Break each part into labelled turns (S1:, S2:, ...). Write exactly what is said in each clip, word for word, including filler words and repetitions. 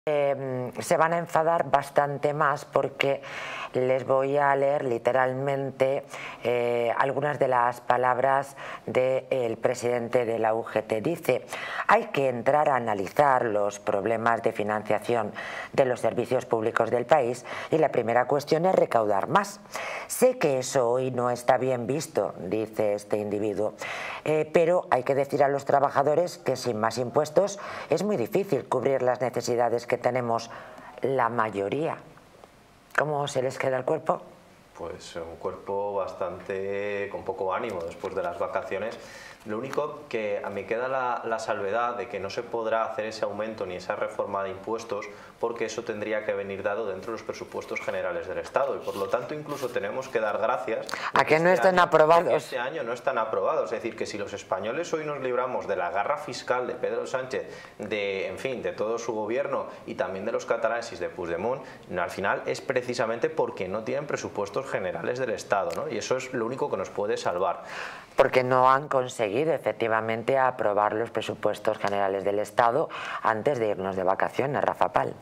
S1: Eh, se van a enfadar bastante más porque les voy a leer literalmente eh, algunas de las palabras del presidente de la U G T. Dice: hay que entrar a analizar los problemas de financiación de los servicios públicos del país y la primera cuestión es recaudar más. Sé que eso hoy no está bien visto, dice este individuo, eh, pero hay que decir a los trabajadores que sin más impuestos es muy difícil cubrir las necesidades que tenemos la mayoría. ¿Cómo se les queda el cuerpo?
S2: Pues un cuerpo bastante con poco ánimo después de las vacaciones. Lo único que a mí queda la, la salvedad de que no se podrá hacer ese aumento ni esa reforma de impuestos porque eso tendría que venir dado dentro de los presupuestos generales del Estado y por lo tanto incluso tenemos que dar gracias
S1: a que no
S2: este
S1: estén
S2: año,
S1: aprobados.
S2: que este año no están aprobados. Es decir, que si los españoles hoy nos libramos de la garra fiscal de Pedro Sánchez, de, en fin, de todo su gobierno y también de los catalanes y de Puigdemont, al final es precisamente porque no tienen presupuestos generales del Estado, ¿no? Y eso es lo único que nos puede salvar.
S1: Porque no han conseguido efectivamente aprobar los presupuestos generales del Estado antes de irnos de vacaciones, Rafa Pal.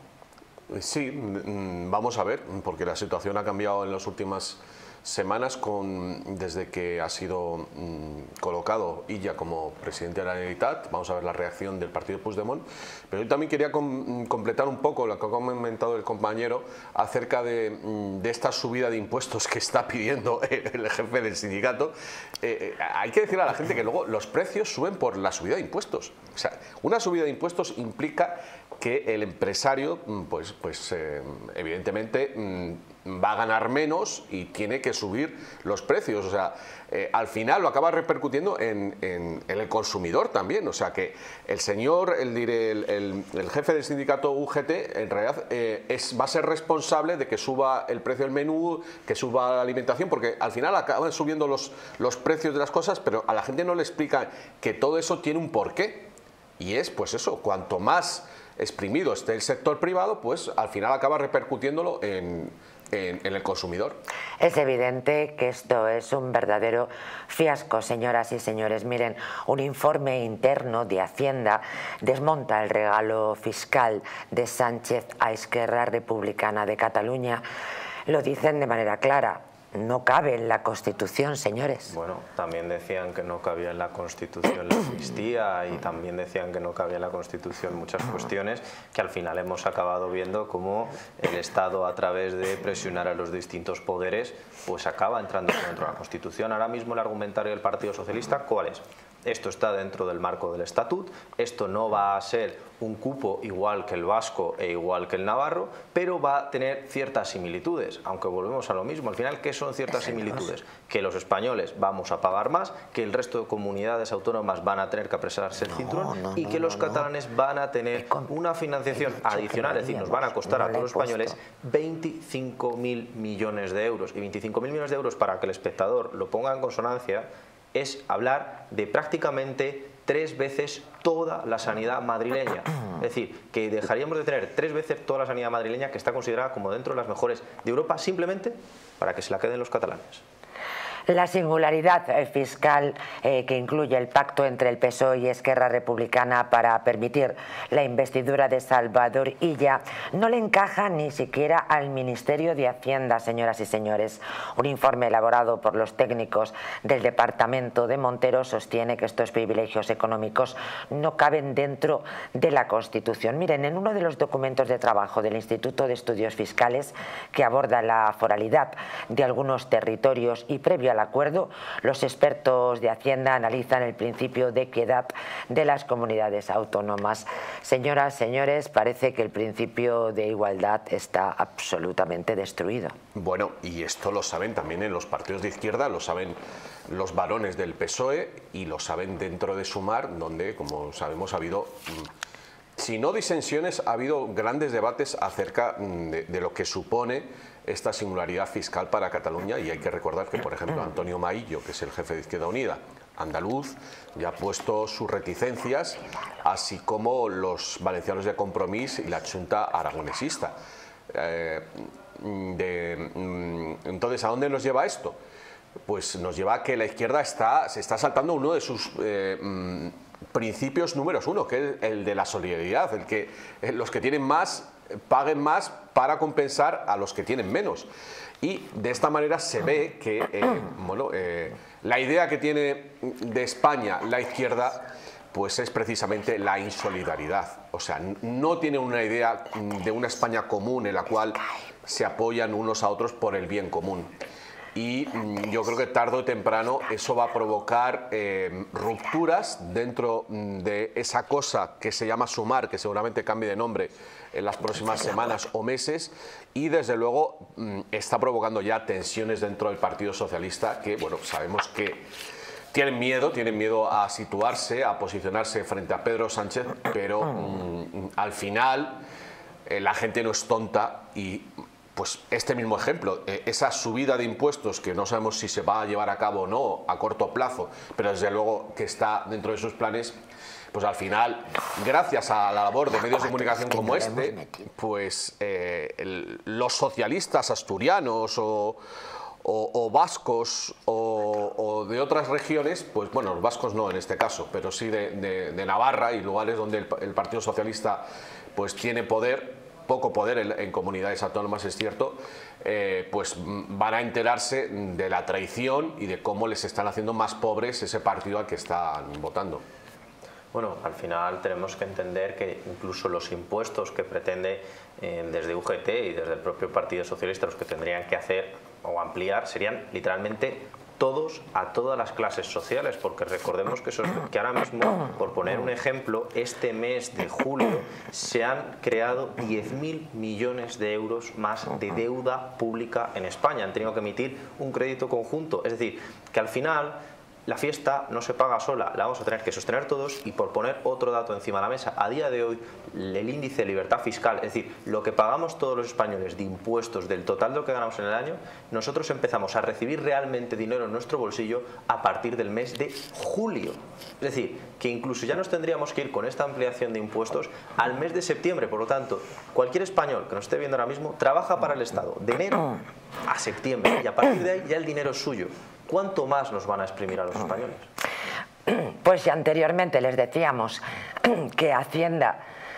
S3: Sí, vamos a ver, porque la situación ha cambiado en las últimas semanas con, desde que ha sido mmm, colocado Illa como presidente de la Generalitat. Vamos a ver la reacción del partido Puigdemont, pero yo también quería com completar un poco lo que ha comentado el compañero acerca de, de esta subida de impuestos que está pidiendo el jefe del sindicato. Eh, eh, hay que decir a la gente que luego los precios suben por la subida de impuestos. O sea, una subida de impuestos implica que el empresario, pues, pues eh, evidentemente mmm, va a ganar menos y tiene que subir los precios. O sea, eh, al final lo acaba repercutiendo en, en, en el consumidor también. O sea, que el señor, el, el, el, el jefe del sindicato U G T, en realidad eh, es, va a ser responsable de que suba el precio del menú, que suba la alimentación, porque al final acaban subiendo los, los precios de las cosas, pero a la gente no le explica que todo eso tiene un porqué. Y es, pues eso, cuanto más exprimido esté el sector privado, pues al final acaba repercutiéndolo en, en, en el consumidor.
S1: Es evidente que esto es un verdadero fiasco, señoras y señores. Miren, un informe interno de Hacienda desmonta el regalo fiscal de Sánchez a Esquerra Republicana de Cataluña. Lo dicen de manera clara. No cabe en la Constitución, señores.
S2: Bueno, también decían que no cabía en la Constitución la amnistía y también decían que no cabía en la Constitución muchas cuestiones que al final hemos acabado viendo cómo el Estado, a través de presionar a los distintos poderes, pues acaba entrando dentro de la Constitución. Ahora mismo el argumentario del Partido Socialista, ¿cuál es? Esto está dentro del marco del estatut, esto no va a ser un cupo igual que el vasco e igual que el navarro, pero va a tener ciertas similitudes, aunque volvemos a lo mismo. Al final, ¿qué son ciertas similitudes? Que los españoles vamos a pagar más, que el resto de comunidades autónomas van a tener que apresarse el cinturón no, no, y que no, los catalanes no. van a tener una financiación adicional, es decir, nos van a costar no a todos los españoles veinticinco mil millones de euros. Y veinticinco mil millones de euros, para que el espectador lo ponga en consonancia, es hablar de prácticamente tres veces toda la sanidad madrileña. Es decir, que dejaríamos de tener tres veces toda la sanidad madrileña, que está considerada como dentro de las mejores de Europa, simplemente para que se la queden los catalanes.
S1: La singularidad fiscal eh, que incluye el pacto entre el P S O E y Esquerra Republicana para permitir la investidura de Salvador Illa no le encaja ni siquiera al Ministerio de Hacienda, señoras y señores. Un informe elaborado por los técnicos del departamento de Montero sostiene que estos privilegios económicos no caben dentro de la Constitución. Miren, en uno de los documentos de trabajo del Instituto de Estudios Fiscales, que aborda la foralidad de algunos territorios y previo al acuerdo, los expertos de Hacienda analizan el principio de equidad de las comunidades autónomas. Señoras, señores, parece que el principio de igualdad está absolutamente destruido.
S3: Bueno, y esto lo saben también en los partidos de izquierda, lo saben los varones del P S O E y lo saben dentro de Sumar, donde, como sabemos, ha habido, si no disensiones, ha habido grandes debates acerca de, de lo que supone esta singularidad fiscal para Cataluña. Y hay que recordar que, por ejemplo, Antonio Maillo, que es el jefe de Izquierda Unida andaluz, ya ha puesto sus reticencias, así como los valencianos de Compromís y la Junta aragonesista. Eh, de, entonces, ¿a dónde nos lleva esto? Pues nos lleva a que la izquierda está, se está saltando uno de sus eh, principios números uno, que es el de la solidaridad, el que los que tienen más paguen más para compensar a los que tienen menos. Y de esta manera se ve que eh, bueno, eh, la idea que tiene de España la izquierda pues es precisamente la insolidaridad. O sea, no tiene una idea de una España común en la cual se apoyan unos a otros por el bien común. Y yo creo que tarde o temprano eso va a provocar eh, rupturas dentro de esa cosa que se llama Sumar, que seguramente cambie de nombre en las próximas semanas o meses, y desde luego está provocando ya tensiones dentro del Partido Socialista que, bueno, sabemos que tienen miedo, tienen miedo a situarse, a posicionarse frente a Pedro Sánchez, pero mm, al final eh, la gente no es tonta y pues este mismo ejemplo, eh, esa subida de impuestos que no sabemos si se va a llevar a cabo o no a corto plazo, pero desde luego que está dentro de sus planes, pues al final, gracias a la labor de medios de comunicación como este, pues eh, el, los socialistas asturianos o, o, o vascos o, o de otras regiones, pues bueno, los vascos no en este caso, pero sí de, de, de Navarra y lugares donde el, el Partido Socialista pues tiene poder, poco poder en, en comunidades autónomas es cierto, eh, pues van a enterarse de la traición y de cómo les están haciendo más pobres ese partido al que están votando.
S2: Bueno, al final tenemos que entender que incluso los impuestos que pretende eh, desde U G T y desde el propio Partido Socialista los que tendrían que hacer o ampliar serían literalmente todos a todas las clases sociales, porque recordemos que, eso, que ahora mismo, por poner un ejemplo, este mes de julio se han creado diez mil millones de euros más de deuda pública en España. Han tenido que emitir un crédito conjunto, es decir, que al final la fiesta no se paga sola, la vamos a tener que sostener todos. Y por poner otro dato encima de la mesa, a día de hoy el índice de libertad fiscal, es decir, lo que pagamos todos los españoles de impuestos del total de lo que ganamos en el año, nosotros empezamos a recibir realmente dinero en nuestro bolsillo a partir del mes de julio. Es decir, que incluso ya nos tendríamos que ir con esta ampliación de impuestos al mes de septiembre. Por lo tanto, cualquier español que nos esté viendo ahora mismo trabaja para el Estado de enero a septiembre y a partir de ahí ya el dinero es suyo. ¿Cuánto más nos van a exprimir a los españoles?
S1: Pues anteriormente les decíamos que Hacienda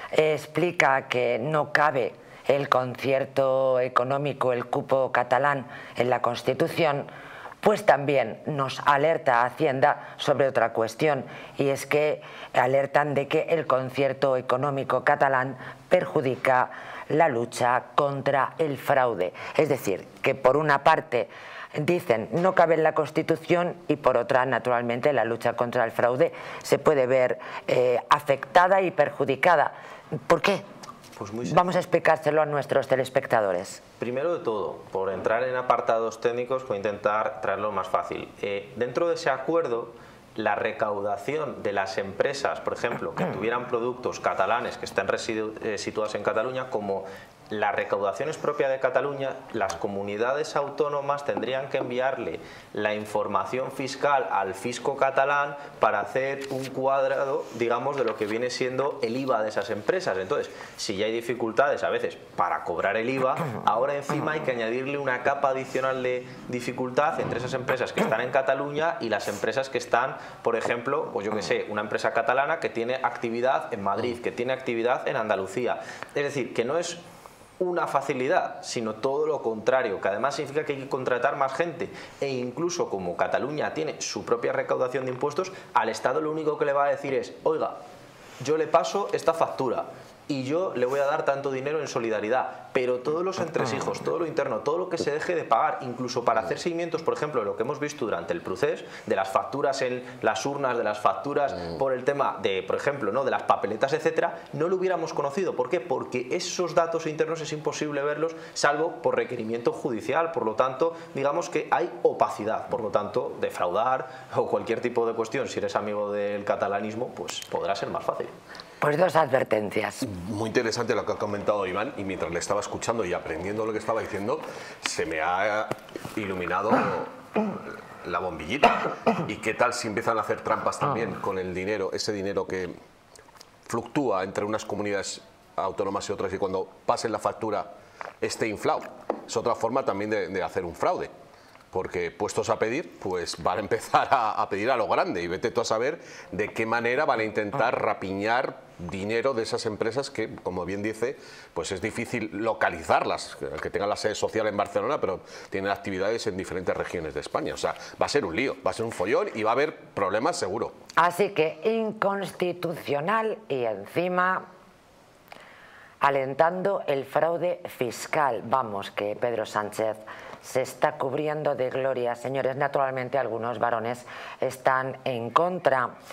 S1: explica que no cabe el concierto económico, el cupo catalán en la Constitución, pues también nos alerta Hacienda sobre otra cuestión, y es que alertan de que el concierto económico catalán perjudica la lucha contra el fraude. Es decir, que por una parte dicen no cabe en la Constitución y por otra, naturalmente, la lucha contra el fraude se puede ver eh, afectada y perjudicada. ¿Por qué? Pues muy Vamos a explicárselo a nuestros telespectadores.
S2: Primero de todo, por entrar en apartados técnicos, voy a intentar traerlo más fácil. Eh, dentro de ese acuerdo, la recaudación de las empresas, por ejemplo, que tuvieran productos catalanes que estén eh, situados en Cataluña, como la recaudación es propia de Cataluña, las comunidades autónomas tendrían que enviarle la información fiscal al fisco catalán para hacer un cuadrado, digamos, de lo que viene siendo el I V A de esas empresas. Entonces, si ya hay dificultades a veces para cobrar el I V A, ahora encima hay que añadirle una capa adicional de dificultad entre esas empresas que están en Cataluña y las empresas que están, por ejemplo, pues yo que sé, una empresa catalana que tiene actividad en Madrid, que tiene actividad en Andalucía. Es decir, que no es una facilidad, sino todo lo contrario, que además significa que hay que contratar más gente, e incluso como Cataluña tiene su propia recaudación de impuestos, al Estado lo único que le va a decir es, oiga, yo le paso esta factura y yo le voy a dar tanto dinero en solidaridad, pero todos los entresijos, todo lo interno, todo lo que se deje de pagar, incluso para hacer seguimientos, por ejemplo, de lo que hemos visto durante el procés, de las facturas en las urnas, de las facturas por el tema de, por ejemplo, ¿no?, de las papeletas, etcétera, no lo hubiéramos conocido. ¿Por qué? Porque esos datos internos es imposible verlos, salvo por requerimiento judicial. Por lo tanto, digamos que hay opacidad. Por lo tanto, defraudar o cualquier tipo de cuestión, si eres amigo del catalanismo, pues podrá ser más fácil.
S1: Pues dos advertencias.
S3: Muy interesante lo que ha comentado Iván, y mientras le estaba escuchando y aprendiendo lo que estaba diciendo, se me ha iluminado la bombillita. ¿Y qué tal si empiezan a hacer trampas también con el dinero, ese dinero que fluctúa entre unas comunidades autónomas y otras, y cuando pasen la factura esté inflado? Es otra forma también de, de hacer un fraude. porque puestos a pedir, pues van a empezar a, a pedir a lo grande y vete tú a saber de qué manera van a intentar rapiñar dinero de esas empresas que, como bien dice, pues es difícil localizarlas, que tengan la sede social en Barcelona, pero tienen actividades en diferentes regiones de España. O sea, va a ser un lío, va a ser un follón y va a haber problemas seguro.
S1: Así que inconstitucional y encima alentando el fraude fiscal. Vamos, que Pedro Sánchez se está cubriendo de gloria. Señores, naturalmente algunos varones están en contra.